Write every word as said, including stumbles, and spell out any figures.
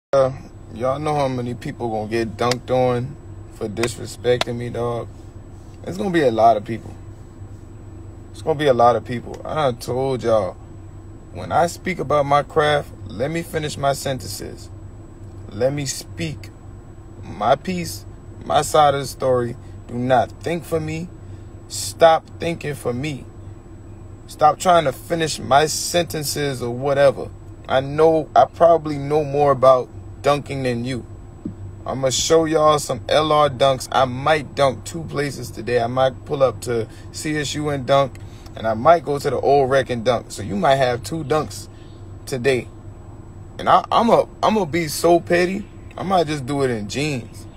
Uh, y'all know how many people gonna get dunked on for disrespecting me, dog? It's gonna be a lot of people. It's gonna be a lot of people. I done told y'all, when I speak about my craft, let me finish my sentences. Let me speak my piece, my side of the story. Do not think for me. Stop thinking for me. Stop trying to finish my sentences or whatever. I know, I probably know more about dunking than you. I'm going to show y'all some L R dunks. I might dunk two places today. I might pull up to C S U and dunk, and I might go to the Old Rec and dunk. So you might have two dunks today. And I, I'm a, I'm going to be so petty, I might just do it in jeans.